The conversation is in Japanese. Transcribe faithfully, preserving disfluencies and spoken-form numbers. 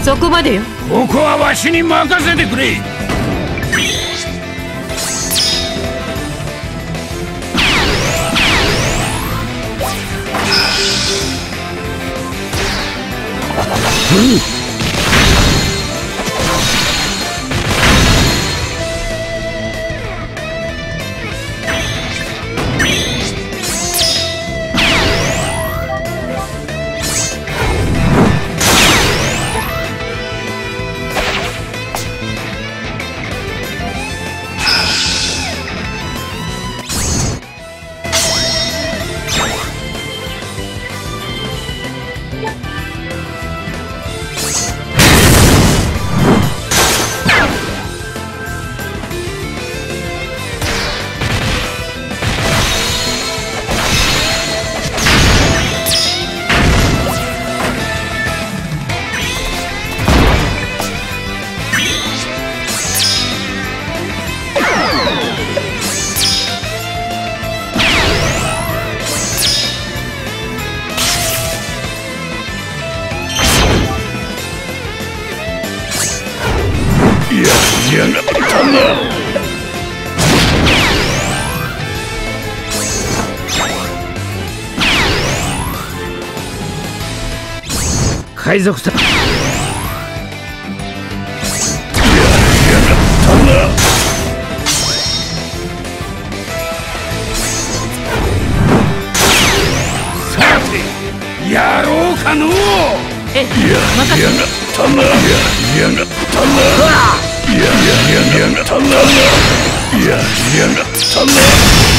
そこまでよ。 ここはわしに任せてくれ。うん。やがったな。海賊さん。やがったな。さてやろうかのう。 え、 ややがったな。ややがったな。やややがったな。ややがったな。